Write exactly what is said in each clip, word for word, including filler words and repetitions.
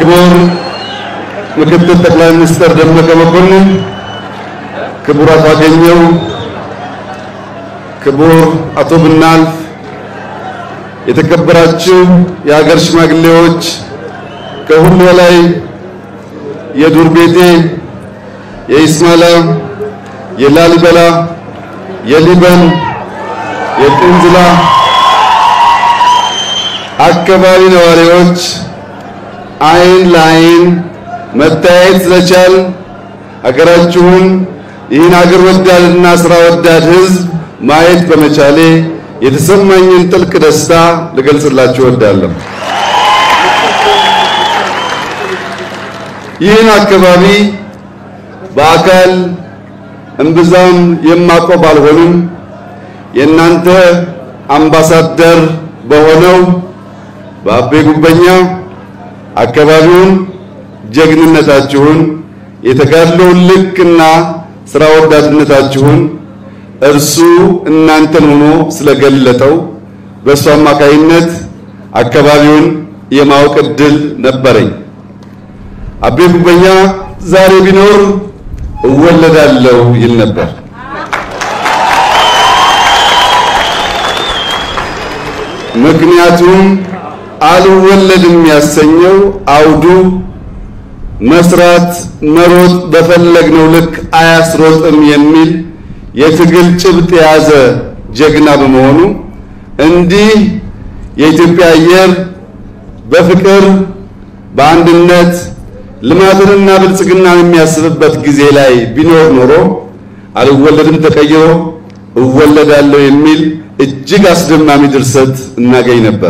ክቡር ምክትል ጠቅላይ ሚኒስትር ደመቀ መኮንን፣ ክቡር አቶ አገኘው፣ ክቡር አቶ ብናልፍ፣ የተከበራችሁ የሀገር ሽማግሌዎች፣ ከሁሉ በላይ የዱር ቤቴ፣ የኢስማላ፣ የላሊበላ፣ የሊበን፣ የጥንዝላ አካባቢ ነዋሪዎች አይን ለአይን መታየት ስለቻል ሀገራችሁን ይህን ሀገር ወዳድና ስራ ወዳድ ህዝብ ማየት በመቻሌ የተሰማኝን ጥልቅ ደስታ ልገልጽላችሁ እወዳለሁ። ይህን አካባቢ በአካል እምብዛም የማውቀው ባልሆንም የእናንተ አምባሳደር በሆነው በአቤ ጉበኛ አካባቢውን ጀግንነታችሁን የተጋድሎውን ልክና ስራ ወዳድነታችሁን እርሱ እናንተን ሆኖ ስለገለጠው በእሱ አማካይነት አካባቢውን የማወቅ ዕድል ነበረኝ። አቤ ጉበኛ ዛሬ ቢኖር እወለዳለሁ ይል ነበር። ምክንያቱም አልወለድም ያሰኘው አውዱ መስራት መሮጥ በፈለግነው ልክ አያስሮጥም የሚል የትግል ጭብጥ የያዘ ጀግና በመሆኑ እንዲህ የኢትዮጵያ አየር በፍቅር በአንድነት ልማትንና ብልጽግናን የሚያስብበት ጊዜ ላይ ቢኖር ኖሮ አልወለድም ተቀይሮ እወለዳለሁ የሚል እጅግ አስደማሚ ድርሰት እናገኝ ነበር።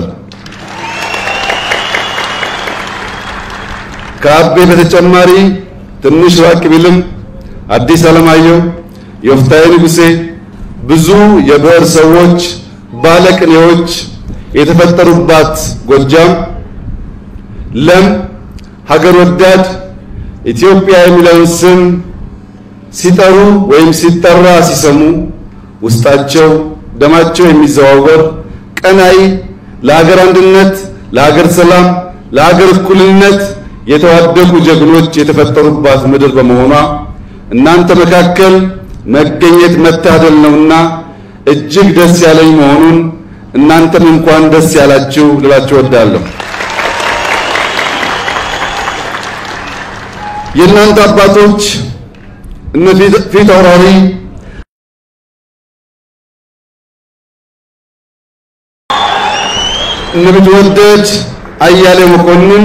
ከአቤ በተጨማሪ ትንሽ ራቅ ቢልም አዲስ አለማየሁ፣ የወፍታዬ ንጉሴ፣ ብዙ የብዕር ሰዎች ባለቅኔዎች የተፈጠሩባት ጎጃም ለም ሀገር ወዳድ ኢትዮጵያ የሚለውን ስም ሲጠሩ ወይም ሲጠራ ሲሰሙ ውስጣቸው ደማቸው የሚዘዋወር ቀናይ ለሀገር አንድነት፣ ለሀገር ሰላም፣ ለሀገር እኩልነት የተዋደቁ ጀግኖች የተፈጠሩባት ምድር በመሆኗ እናንተ መካከል መገኘት መታደል ነውና እጅግ ደስ ያለኝ መሆኑን እናንተም እንኳን ደስ ያላችሁ ልላችሁ እወዳለሁ። የእናንተ አባቶች እነ ፊት አውራሪ እነ ቢትወደድ አያሌው መኮንን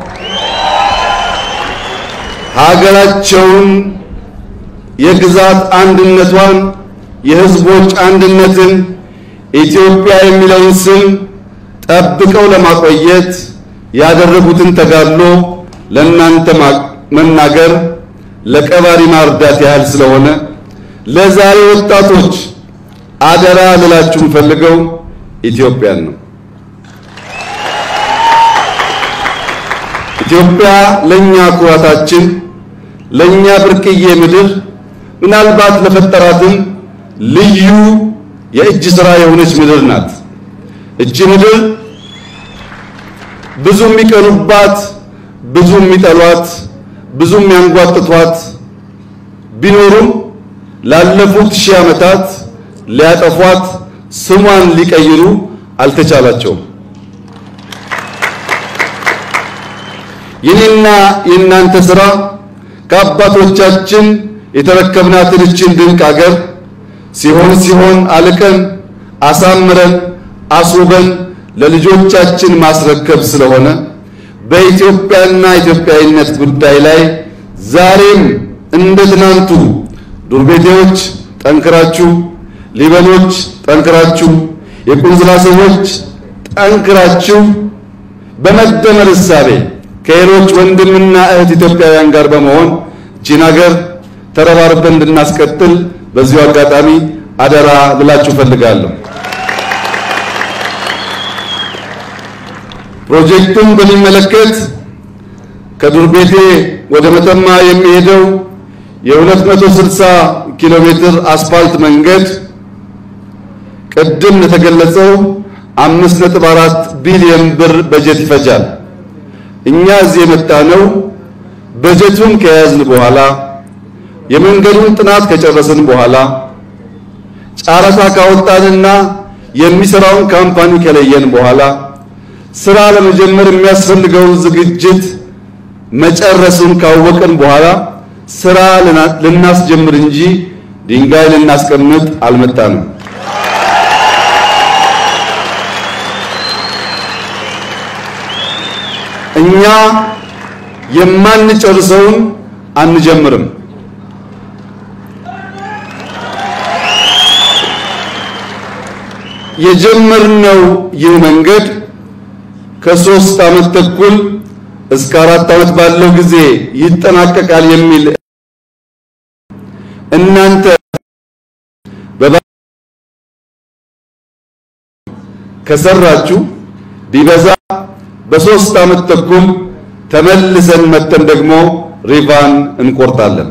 ሀገራቸውን የግዛት አንድነቷን የህዝቦች አንድነትን ኢትዮጵያ የሚለውን ስም ጠብቀው ለማቆየት ያደረጉትን ተጋድሎ ለእናንተ መናገር ለቀባሪ ማርዳት ያህል ስለሆነ ለዛሬ ወጣቶች አደራ ልላችሁ ፈልገው ኢትዮጵያን ነው። ኢትዮጵያ ለኛ ኩራታችን፣ ለኛ ብርቅዬ ምድር፣ ምናልባት ለፈጠራትም ልዩ የእጅ ስራ የሆነች ምድር ናት። እጅ ምድር ብዙ የሚቀኑባት፣ ብዙ የሚጠሏት፣ ብዙ የሚያንጓጥቷት ቢኖሩም ላለፉት ሺህ ዓመታት ሊያጠፏት ስሟን ሊቀይሩ አልተቻላቸውም። የኔና የእናንተ ስራ ከአባቶቻችን የተረከብናትን እችን ድንቅ ሀገር ሲሆን ሲሆን አልቀን አሳምረን አስውበን ለልጆቻችን ማስረከብ ስለሆነ በኢትዮጵያና ኢትዮጵያዊነት ጉዳይ ላይ ዛሬም እንደ ትናንቱ ዱርቤቴዎች ጠንክራችሁ፣ ሊበኖች ጠንክራችሁ፣ የቁንዝላ ሰዎች ጠንክራችሁ በመደመር እሳቤ ከሌሎች ወንድምና እህት ኢትዮጵያውያን ጋር በመሆን እቺን ሀገር ተረባርበን እንድናስቀጥል በዚሁ አጋጣሚ አደራ ልላችሁ ፈልጋለሁ። ፕሮጀክቱን በሚመለከት ከዱርቤቴ ወደ መተማ የሚሄደው የ260 ኪሎ ሜትር አስፋልት መንገድ ቅድም ለተገለጸው አምስት ነጥብ አራት ቢሊዮን ብር በጀት ይፈጃል። እኛ እዚህ የመጣነው በጀቱን ከያዝን በኋላ የመንገዱን ጥናት ከጨረስን በኋላ ጫራታ ካወጣንና የሚሰራውን ካምፓኒ ከለየን በኋላ ስራ ለመጀመር የሚያስፈልገውን ዝግጅት መጨረሱን ካወቀን በኋላ ስራ ልናስጀምር እንጂ ድንጋይ ልናስቀምጥ አልመጣንም። እኛ የማንጨርሰውን አንጀምርም። የጀመርነው ይህ መንገድ ከሶስት ዓመት ተኩል እስከ አራት ዓመት ባለው ጊዜ ይጠናቀቃል የሚል እናንተ ከሰራችሁ ቢበዛ በሶስት ዓመት ተኩል ተመልሰን መተን ደግሞ ሪቫን እንቆርጣለን።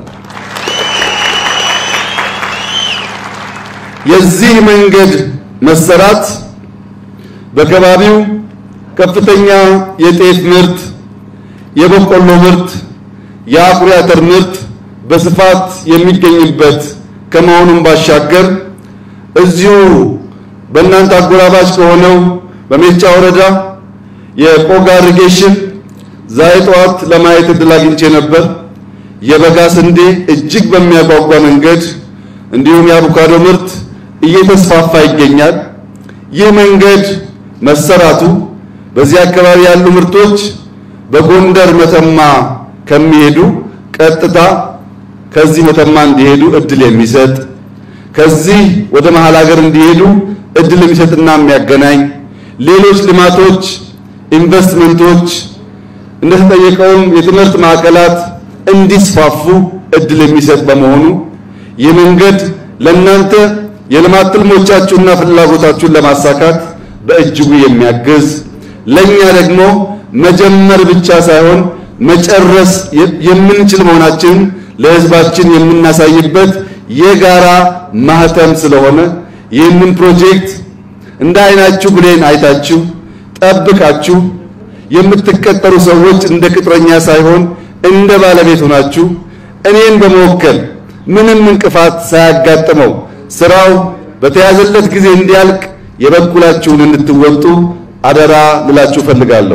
የዚህ መንገድ መሰራት በከባቢው ከፍተኛ የጤፍ ምርት፣ የበቆሎ ምርት፣ የአኩሪ አተር ምርት በስፋት የሚገኝበት ከመሆኑም ባሻገር እዚሁ በእናንተ አጎራባች ከሆነው በሜጫ ወረዳ የቆጋ ኢሪጌሽን ዛሬ ጠዋት ለማየት እድል አግኝቼ ነበር። የበጋ ስንዴ እጅግ በሚያጓጓ መንገድ እንዲሁም የአቮካዶ ምርት እየተስፋፋ ይገኛል። ይህ መንገድ መሰራቱ በዚህ አካባቢ ያሉ ምርቶች በጎንደር መተማ ከሚሄዱ ቀጥታ ከዚህ መተማ እንዲሄዱ እድል የሚሰጥ ከዚህ ወደ መሃል ሀገር እንዲሄዱ እድል የሚሰጥና የሚያገናኝ ሌሎች ልማቶች ኢንቨስትመንቶች እንደተጠየቀውም የትምህርት ማዕከላት እንዲስፋፉ እድል የሚሰጥ በመሆኑ የመንገድ ለእናንተ የልማት ትልሞቻችሁና ፍላጎታችሁን ለማሳካት በእጅጉ የሚያግዝ ለኛ ደግሞ መጀመር ብቻ ሳይሆን መጨረስ የምንችል መሆናችን ለህዝባችን የምናሳይበት የጋራ ማህተም ስለሆነ ይህንን ፕሮጀክት እንደ አይናችሁ ብሌን አይታችሁ ጠብቃችሁ የምትከተሉ ሰዎች እንደ ቅጥረኛ ሳይሆን እንደ ባለቤት ሆናችሁ እኔን በመወከል ምንም እንቅፋት ሳያጋጥመው ስራው በተያዘለት ጊዜ እንዲያልቅ የበኩላችሁን እንድትወጡ አደራ ልላችሁ ፈልጋለሁ።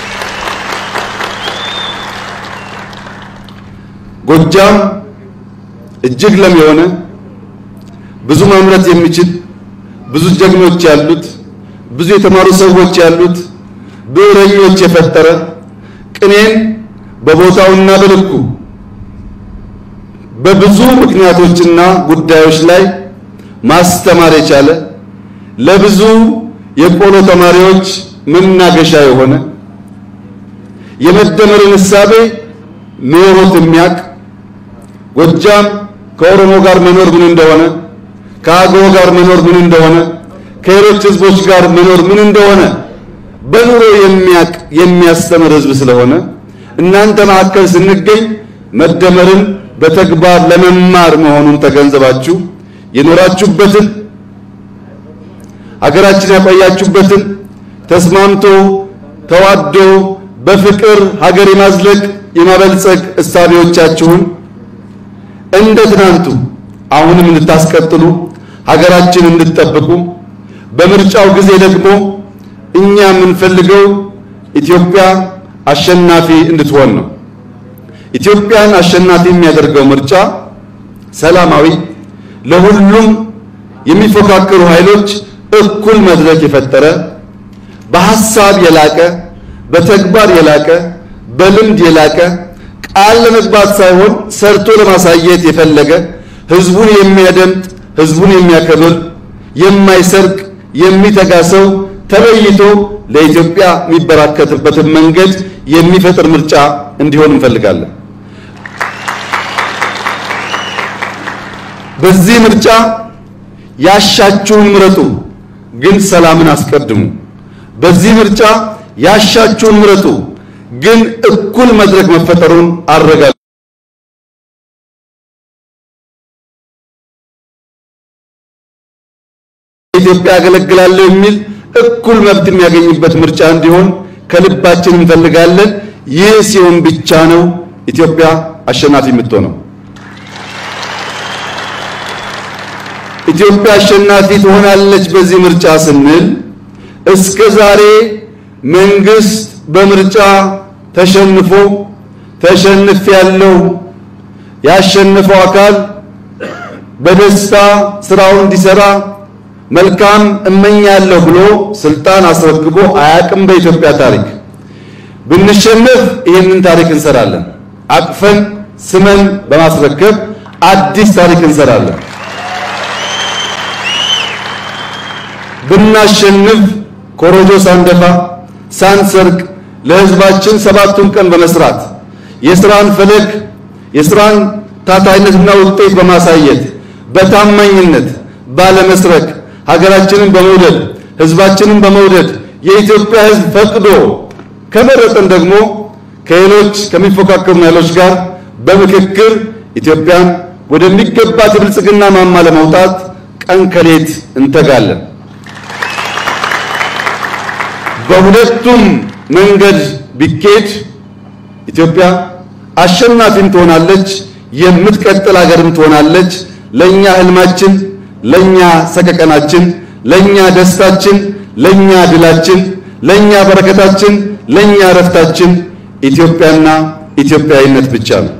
ጎጃም እጅግ ለም የሆነ ብዙ ማምረት የሚችል ብዙ ጀግኖች ያሉት ብዙ የተማሩ ሰዎች ያሉት ብዕረኞች የፈጠረ ቅኔን በቦታውና በልኩ በብዙ ምክንያቶችና ጉዳዮች ላይ ማስተማር የቻለ ለብዙ የቆሎ ተማሪዎች መናገሻ የሆነ የመደመርን እሳቤ ኖሮት የሚያቅ ጎጃም ከኦሮሞ ጋር መኖር ምን እንደሆነ ከአገው ጋር መኖር ምን እንደሆነ ከሌሎች ህዝቦች ጋር መኖር ምን እንደሆነ በኑሮ የሚያቅ የሚያስተምር ህዝብ ስለሆነ እናንተ ማዕከል ስንገኝ መደመርን በተግባር ለመማር መሆኑን ተገንዘባችሁ የኖራችሁበትን ሀገራችን ያቆያችሁበትን ተስማምቶ ተዋዶ በፍቅር ሀገር የማዝለቅ የማበልጸግ እሳቤዎቻችሁን እንደ ትናንቱ አሁንም እንድታስቀጥሉ ሀገራችን እንድትጠብቁ በምርጫው ጊዜ ደግሞ እኛ የምንፈልገው ኢትዮጵያ አሸናፊ እንድትሆን ነው። ኢትዮጵያን አሸናፊ የሚያደርገው ምርጫ ሰላማዊ ለሁሉም የሚፎካከሩ ኃይሎች እኩል መድረክ የፈጠረ በሐሳብ የላቀ በተግባር የላቀ በልምድ የላቀ ቃል ለመግባት ሳይሆን ሰርቶ ለማሳየት የፈለገ ህዝቡን የሚያደምጥ ህዝቡን የሚያከብር የማይሰርቅ የሚተጋ ሰው ተለይቶ ለኢትዮጵያ የሚበራከትበትን መንገድ የሚፈጥር ምርጫ እንዲሆን እንፈልጋለን። በዚህ ምርጫ ያሻችሁን ምረጡ፣ ግን ሰላምን አስቀድሙ። በዚህ ምርጫ ያሻችሁን ምረጡ፣ ግን እኩል መድረክ መፈጠሩን አረጋግጡ። ኢትዮጵያ ያገለግላል የሚል እኩል መብት የሚያገኝበት ምርጫ እንዲሆን ከልባችን እንፈልጋለን። ይህ ሲሆን ብቻ ነው ኢትዮጵያ አሸናፊ የምትሆነው። ኢትዮጵያ አሸናፊ ትሆናለች በዚህ ምርጫ ስንል እስከ ዛሬ መንግስት በምርጫ ተሸንፎ ተሸንፍ ያለው ያሸነፈው አካል በደስታ ስራውን እንዲሰራ መልካም እመኛለሁ ብሎ ስልጣን አስረክቦ አያቅም። በኢትዮጵያ ታሪክ ብንሸነፍ ይህንን ታሪክ እንሰራለን። አቅፈን ስመን በማስረከብ አዲስ ታሪክ እንሰራለን። ብናሸንፍ ኮሮጆ ሳንደፋ ሳንሰርቅ ለህዝባችን ሰባቱን ቀን በመስራት የስራን ፈለግ የስራን ታታይነትና ውጤት በማሳየት በታማኝነት ባለመስረክ ሀገራችንን በመውደድ ህዝባችንን በመውደድ የኢትዮጵያ ህዝብ ፈቅዶ ከመረጠን ደግሞ ከሌሎች ከሚፎካከሩ ኃይሎች ጋር በምክክር ኢትዮጵያን ወደሚገባት ብልጽግና ማማ ለማውጣት ቀን ከሌት እንተጋለን። በሁለቱም መንገድ ቢኬድ ኢትዮጵያ አሸናፊም ትሆናለች፣ የምትቀጥል ሀገርም ትሆናለች። ለኛ ህልማችን፣ ለኛ ሰቀቀናችን፣ ለኛ ደስታችን፣ ለኛ ድላችን፣ ለኛ በረከታችን፣ ለኛ ረፍታችን ኢትዮጵያና ኢትዮጵያዊነት ብቻ ነው።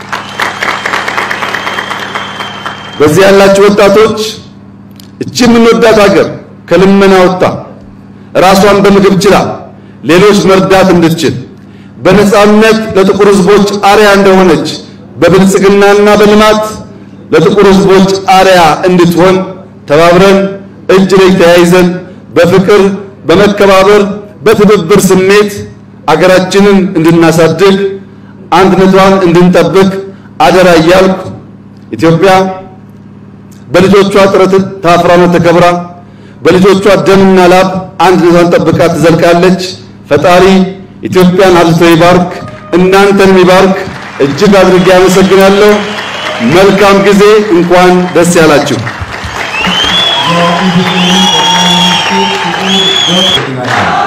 በዚህ ያላችሁ ወጣቶች እቺ የምንወዳት ሀገር ከልመና ወጣ ራሷን በምግብ ችላ ሌሎች መርዳት እንድትችል በነጻነት ለጥቁር ህዝቦች አርያ እንደሆነች በብልጽግናና በልማት ለጥቁር ህዝቦች አርያ እንድትሆን ተባብረን እጅ ለእጅ ተያይዘን በፍቅር በመከባበር በትብብር ስሜት አገራችንን እንድናሳድግ አንድነቷን እንድንጠብቅ አደራ እያልኩ ኢትዮጵያ በልጆቿ ጥረት ታፍራና ተከብራ በልጆቿ ደምና ላብ አንድነቷን ጠብቃ ትዘልቃለች። ፈጣሪ ኢትዮጵያን አብዝቶ ይባርክ፣ እናንተን ይባርክ። እጅግ አድርጌ አመሰግናለሁ። መልካም ጊዜ። እንኳን ደስ ያላችሁ። Thank you.